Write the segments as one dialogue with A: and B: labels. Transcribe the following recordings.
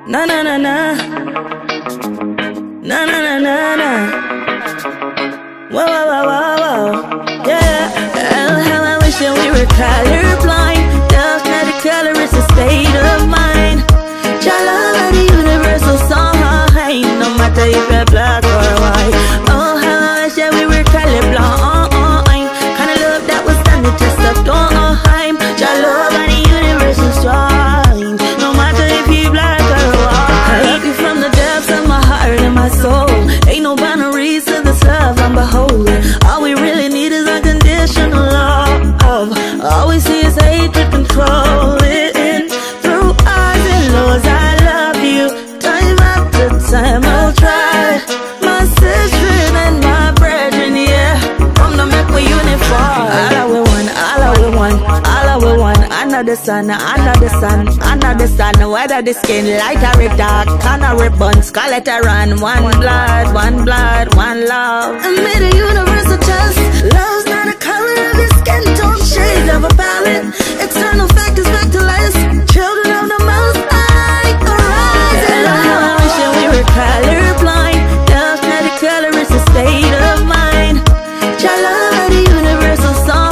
A: Na na na na. Na na na na na. Whoa whoa whoa whoa whoa. Yeah. Oh, how I wish that we were colorblind. Love's not a color, it's a state of mind. Your love is the universal song. No matter if you're black or white. Oh, how I wish that we were colorblind. Kind of love that was done to test of time. Your love is the universal song. No matter if you're black or white. I love you from the depths of my heart and my soul. Ain't no boundaries to this love I'm beholding. All we really need is unconditional love. All we see is hatred controlling. Through highs and lows, I love you. Time after time I'll try. My sister and my brethren, yeah. Come to make we uniform. All I will one, all I will one, all I will one. Another sun, another sun, another sun. Whether the skin light or it dark, can or ribbon, scarlet or run. One blood, one blood, one love. I made a universal trust. Love's not a color of your skin tone, shade of a palette. External factors back to life. Children of the Most High, arise and love. I wish that we were colorblind. Love's not a color, it's a state of mind. Your love is the universal song.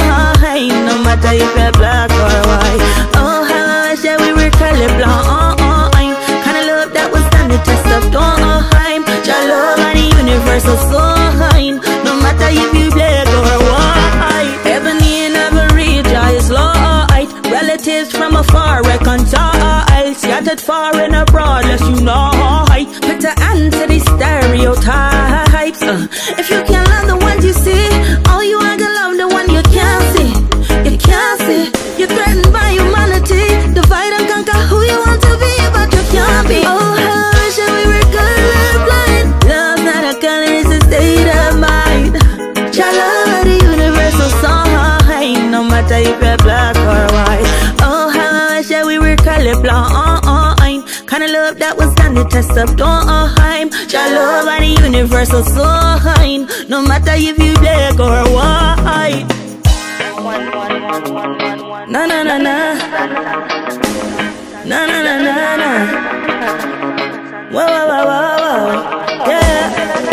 A: No matter if you're black or white. Oh, how I wish that we were colorblind. Kind of love that was done to test of time. Your love is the universal sign. No matter if you black or white. Ebony and ivory, joy is light. Relatives from afar reconcile. Scattered far and abroad, lest you know. Put an end to these stereotypes. If you can't love the ones you see, all you are gonna love the one you can't see. You can't see. You're threatened by humanity. Divide and conquer who you want to be, but you can't be. Oh, how I wish that we were colorblind. Love's not a color, it's a state of mind. Your love is the universal sign. No matter if you're black or white. Oh, how I wish that we were colorblind. Kind of love that was done to test of time. Your love is the universal sign. No matter if you black or white. Na na na na. Na na na na na. Whoa whoa whoa whoa. Yeah.